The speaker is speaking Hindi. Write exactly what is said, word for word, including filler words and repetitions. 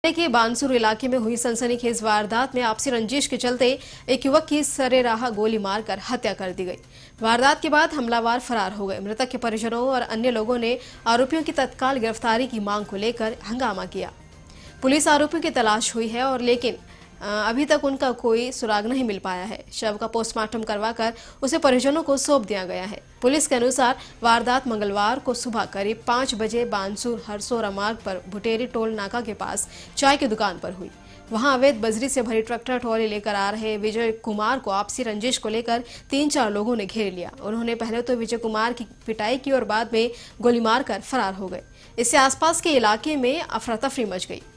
के बानसूर इलाके में हुई सनसनीखेज वारदात में आपसी रंजिश के चलते एक युवक की सरेराह गोली मारकर हत्या कर दी गई। वारदात के बाद हमलावर फरार हो गए। मृतक के परिजनों और अन्य लोगों ने आरोपियों की तत्काल गिरफ्तारी की मांग को लेकर हंगामा किया। पुलिस आरोपियों की तलाश हुई है और लेकिन अभी तक उनका कोई सुराग नहीं मिल पाया है। शव का पोस्टमार्टम करवाकर उसे परिजनों को सौंप दिया गया है। पुलिस के अनुसार वारदात मंगलवार को सुबह करीब पाँच बजे बानसूर हरसोरा मार्ग पर भुटेरी टोल नाका के पास चाय की दुकान पर हुई। वहां अवैध बजरी से भरी ट्रैक्टर ट्रॉली लेकर आ रहे विजय कुमार को आपसी रंजिश को लेकर तीन चार लोगों ने घेर लिया। उन्होंने पहले तो विजय कुमार की पिटाई की और बाद में गोली मारकर फरार हो गए। इससे आसपास के इलाके में अफरा तफरी मच गई।